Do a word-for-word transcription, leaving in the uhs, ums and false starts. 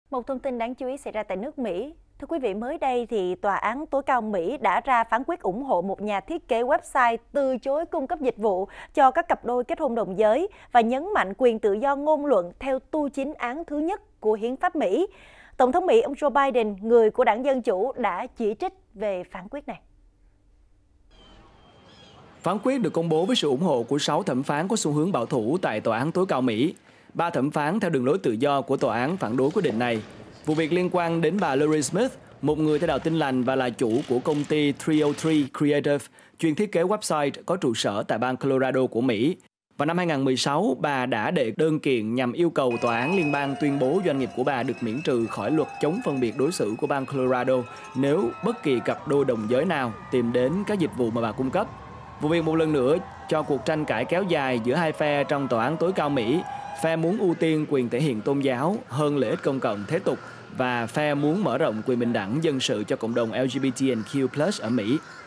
Một thông tin đáng chú ý xảy ra tại nước Mỹ. Thưa quý vị, mới đây thì Tòa án tối cao Mỹ đã ra phán quyết ủng hộ một nhà thiết kế website từ chối cung cấp dịch vụ cho các cặp đôi kết hôn đồng giới và nhấn mạnh quyền tự do ngôn luận theo tu chính án thứ nhất của hiến pháp Mỹ. Tổng thống Mỹ ông Joe Biden, người của đảng Dân Chủ, đã chỉ trích về phán quyết này. Phán quyết được công bố với sự ủng hộ của sáu thẩm phán có xu hướng bảo thủ tại Tòa án tối cao Mỹ. Ba thẩm phán theo đường lối tự do của tòa án phản đối quyết định này. Vụ việc liên quan đến bà Laurie Smith, một người theo đạo Tin lành và là chủ của công ty ba không ba Creative, chuyên thiết kế website có trụ sở tại bang Colorado của Mỹ. Vào năm hai nghìn không trăm mười sáu, bà đã đệ đơn kiện nhằm yêu cầu tòa án liên bang tuyên bố doanh nghiệp của bà được miễn trừ khỏi luật chống phân biệt đối xử của bang Colorado nếu bất kỳ cặp đôi đồng giới nào tìm đến các dịch vụ mà bà cung cấp. Vụ việc một lần nữa cho cuộc tranh cãi kéo dài giữa hai phe trong tòa án tối cao Mỹ. Phe muốn ưu tiên quyền thể hiện tôn giáo hơn lợi ích công cộng thế tục và phe muốn mở rộng quyền bình đẳng dân sự cho cộng đồng L G B T Q plus ở Mỹ.